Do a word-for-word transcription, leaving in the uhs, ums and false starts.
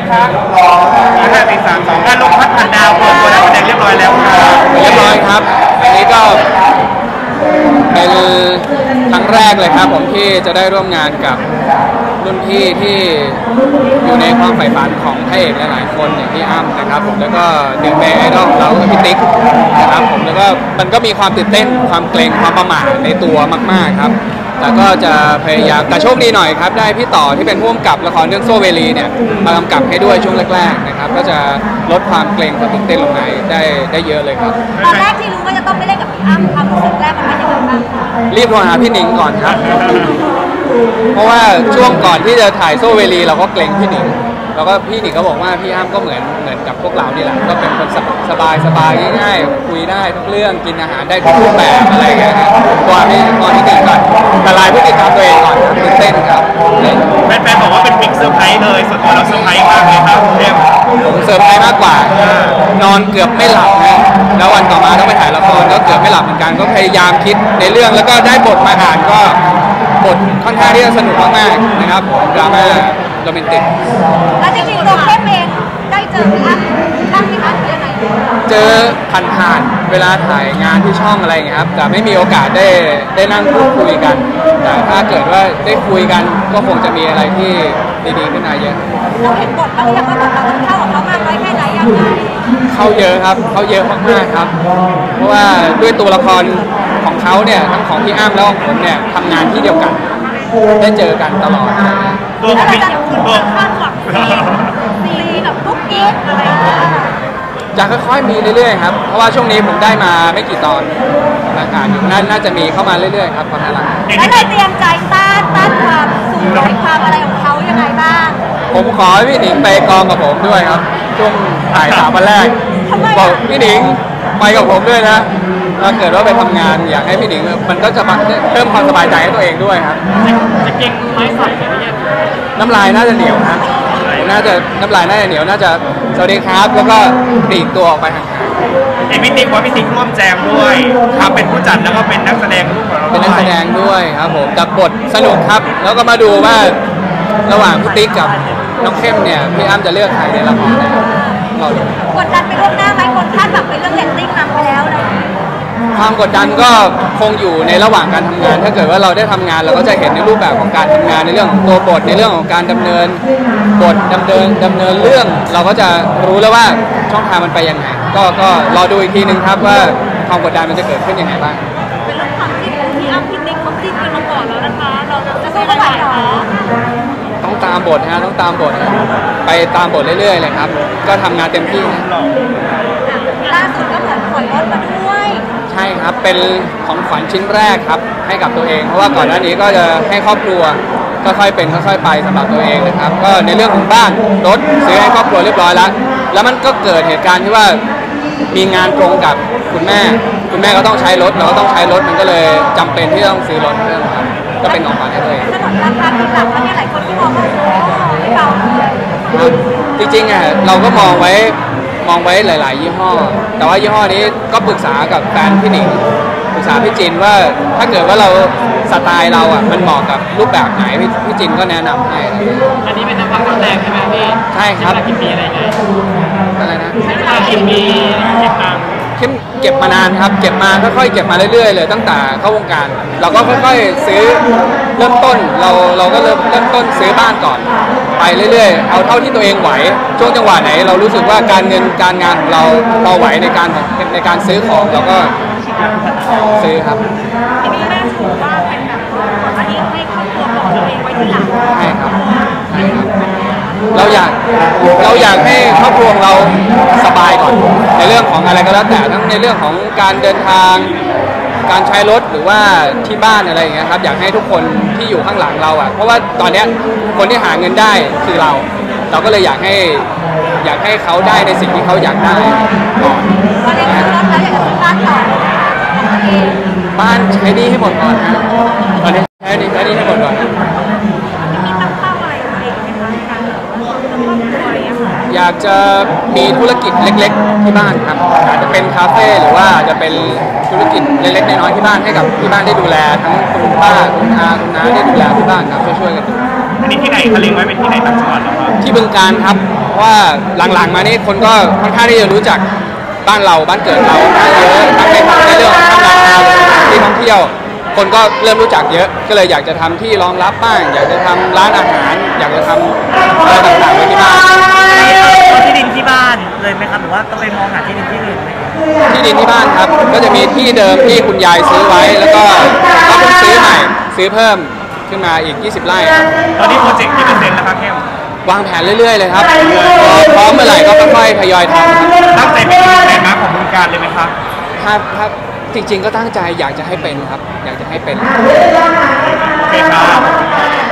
ครับห้าสี่สามสองการลงพัดผ่านดาวเปิดตัวนักแสดงเรียบร้อยแล้วครับเรียบร้อยครับอันนี้ก็เป็นครั้งแรกเลยครับผมที่จะได้ร่วมงานกับรุ่นพี่ที่อยู่ในความใฝ่ฝันของพระเอกหลายๆคนอย่างพี่อ้ำนะครับผมแล้วก็หนึ่งในไอดอลของเราก็พี่ติ๊กนะครับผมแล้วก็มันก็มีความตื่นเต้นความเกรงความประหม่าในตัวมากๆครับแต่ก็จะพยายามแต่โชคดีหน่อยครับได้พี่ต่อที่เป็นผู้กำกับละครเรื่องโซเวลีเนี่ยมากำกับให้ด้วยช่วงแรกๆนะครับก็จะลดความเกรงความตื่นเต้นลงไปได้ได้เยอะเลยครับตอนแรกที่รู้ว่าจะต้องไปเล่นกับพี่อ้ำความรู้สึกแรกมันเป็นยังไงบ้างรีบโทรหาพี่หนิงก่อนครับเพราะว่าช่วงก่อนที่จะถ่ายโซเวลีเราก็เกรงพี่หนิงแล้วก็พี่หนิงก็บอกว่าพี่อ้ำก็เหมือนเหมือนกับพวกเรานี่แหละก็เป็นคนสบายสบายง่ายๆคุยได้ทุกเรื่องกินอาหารได้ทุกรูปแบบอะไรอย่างเงี้ยครับก่อนที่ก่อนที่ติดก่อนละลายพฤติกรรมตัวเองก่อนครับตื่นเต้นครับแฟนๆบอกว่าเป็นบิ๊กเซอร์ไพรส์เลยส่วนตัวเราเซอร์ไพรส์มากเลยครับเทมผมเซอร์ไพรส์มากกว่านอนเกือบไม่หลับนะแล้ววันต่อมาต้องไปถ่ายละครก็เกือบไม่หลับเหมือนกันก็พยายามคิดในเรื่องแล้วก็ได้บทมาอ่านก็บทค่อนข้างที่จะสนุกมากๆนะครับดราม่าโรแมนติกแล้วจริงๆตัวเข้มเองได้เจอพี่อ้ำบ้างไหมคะหรือยังไงเจอผ่านๆเวลาถ่ายงานที่ช่องอะไรอย่างเงี้ยครับแต่ไม่มีโอกาสได้ได้นั่งพูดคุยกันแต่ถ้าเกิดว่าได้คุยกันก็คงจะมีอะไรที่ดีๆขึ้นมาเยอะเราเห็นบทบ้างหรือยังว่าบทเราต้องเข้ากับเขามากน้อยแค่ไหนยังไงเข้าเยอะครับเข้าเยอะมากๆครับเพราะว่าด้วยตัวละครของเขาเนี่ยทั้งของพี่อ้ำแล้วของผมเนี่ยทำงานที่เดียวกันได้เจอกันตลอดตัวของพี่ตัวคาดหวังซีรีส์แบบกุ๊กกิ๊กอะไรจะค่อยๆมีเรื่อยๆครับเพราะว่าช่วงนี้ผมได้มาไม่กี่ตอนอากาศอยู่น่าจะมีเข้ามาเรื่อยๆครับความน่ารักแล้วเลยเตรียมใจต้านต้านความสูงความอะไรของเขายังไงบ้างผมขอให้พี่หนิงไปกองกับผมด้วยครับช่วงถ่ายสามวันแรกบอกพี่หนิงไปกับผมด้วยนะถ้าเกิดว่าไปทำงานอยากให้พี่หนิงมันก็จะเพิ่มความสบายใจให้ตัวเองด้วยครับจะเก่งไม้ใส่ไหมเนี่ยน้ำลายน่าจะเหนียวนะน่าจะน้ำลายน่าจะเหนียวน่าจะสวัสดีครับแล้วก็ปลีกตัวออกไปห่างๆไอพี่ติ๊กว่าพี่ติ๊กร่วมแจมด้วยครับเป็นผู้จัดแล้วก็เป็นนักแสดงร่วมกับเราเป็นนักแสดงด้วยครับผมแต่บทสนุกครับแล้วก็มาดูว่าระหว่างพี่ติ๊กกับน้องเข้มเนี่ยพี่อ้ำจะเลือกใครในละครเนี่ยเราดูกดดันไปล่วงหน้าไหมคนคาดหวังไปเรื่องเรตติ้งนำไปแล้วเลยความกดดันก็คงอยู่ในระหว่างการทำงานถ้าเกิดว่าเราได้ทำงานเราก็จะเห็นในรูปแบบของการทำงานในเรื่องของตัวบทในเรื่องของการดำเนินบทดำเนินดำเนินเรื่องเราก็จะรู้แล้วว่าช่องทางมันไปยังไงก็ก็รอดูอีกทีนึงครับว่าความกดดันมันจะเกิดขึ้นยังไงบ้างเป็นเรื่องความที่พี่อ้ำพี่ติ๊กเขาจิ้นกันมาก่อนแล้วนะคะเราจะสู้เขาไหวหรอต้องตามบทฮะต้องตามบทไปตามบทเรื่อยๆเลยครับก็ทำงานเต็มที่นะล่าสุดก็เหมือนถอยรถมาด้วยใช่ครับเป็นของขวัญชิ้นแรกครับให้กับตัวเองเพราะว่าก่อนหน้านี้ก็จะให้ครอบครัวค่อยๆเป็นค่อยๆไปสำหรับตัวเองนะครับก็ในเรื่องของบ้านรถซื้อให้ครอบครัวเรียบร้อยแล้วแล้วมันก็เกิดเหตุการณ์ที่ว่ามีงานตรงกับคุณแม่คุณแม่ก็ต้องใช้รถเราก็ต้องใช้รถมันก็เลยจำเป็นที่ต้องซื้อรถเพิ่มครับก็เป็นของขวัญให้ตัวเองถนนราคาที่หลักแล้วเนี่ยหลายคนที่มองว่าโอ้ไม่เบาจริงๆอ่ะเราก็มองไว้มองไว้หลายๆยี่ห้อแต่ว่ายี่ห้อนี้ก็ปรึกษากับแฟนพี่หนิงปรึกษาพี่จินว่าถ้าเกิดว่าเราสไตล์เราอ่ะมันเหมาะกับรูปแบบไหนพี่พี่จินก็แนะนำให้อันนี้เป็นน้ำพักน้ำแรงใช่ไหมพี่ใช่ครับกี่ปีอะไรไงอะไรนะใช้เวลากี่ปีเก็บตังค์เก็บมานานครับเก็บมาค่อยๆเก็บมาเรื่อยๆเลยตั้งแต่เข้าวงการเราก็ค่อยๆซื้อเริ่มต้นเราเราก็เริ่มเริ่มต้นซื้อบ้านก่อนไปเรื่อยๆเอาเท่าที่ตัวเองไหวช่วงจังหวะไหนเรารู้สึกว่าการเงินการงานของเราพอไหวในการในการซื้อของเราก็ซื้อครับทีนี้แม่ถือว่าเป็นแบบอันนี้ให้ครอบครัวของตัวเองไว้ที่หลังใช่ครับใช่ครับเราอยากเราอยากให้ครอบครัวเราสบายก่อนในเรื่องของอะไรก็แล้วแต่ทั้งในเรื่องของการเดินทางการใช้รถหรือว่าที่บ้านอะไรอย่างเงี้ยครับอยากให้ทุกคนที่อยู่ข้างหลังเราอ่ะเพราะว่าตอนนี้คนที่หาเงินได้คือเราเราก็เลยอยากให้อยากให้เขาได้ในสิ่งที่เขาอยากได้ก่อนตอนนี้รถแล้วอยากจะซื้อบ้านต่อบ้านใช้หนี้ให้หมดก่อนนะตอนนี้ใช้หนี้ใช้หนี้ให้หมดก่อนอยากจะมีธุรกิจเล็กๆที่บ้านครับอาจจะเป็นคาเฟ่หรือว่าจะเป็นธุรกิจเล็กๆน้อยๆที่บ้านให้กับที่บ้านได้ดูแลทั้งคุณป้าคุณอาคุณน้าได้ดูแลที่บ้านครับช่วยๆกันดูอันนี้ที่ไหนคะเล็งไว้เป็นที่ไหนต่างจังหวัดเหรอครับที่บึงการครับเพราะว่าหลังๆมานี่คนก็ค่อนข้างที่จะรู้จักบ้านเราบ้านเกิดเราเยอะทั้งในในเรื่องของทำราคาที่ท่องเที่ยวคนก็เริ่มรู้จักเยอะก็เลยอยากจะทำที่รองรับบ้างอยากจะทำร้านอาหาร อยากจะทำอะไรต่างๆไว้ที่บ้านเอาที่ดินที่บ้านเลยไหมครับหรือว่าต้องไปมองหาที่ดินที่อื่นไหมที่ดินที่บ้านครับก็จะมีที่เดิมที่คุณยายซื้อไว้ แล้วก็ก็เพิ่งซื้อใหม่ซื้อเพิ่มขึ้นมาอีกยี่สิบไร่ครับตอนนี้โปรเจกต์กี่เปอร์เซ็นต์แล้วครับเข้มวางแผนเรื่อยๆเลยครับพอพร้อมเมื่อไหร่ก็ค่อยๆทยอยทำครับตั้งใจเป็นแลนด์มาร์คของบึงการเลยไหมครับถ้าถ้าจริงๆก็ตั้งใจอยากจะให้เป็นครับ อยากจะให้เป็นโอเคครับ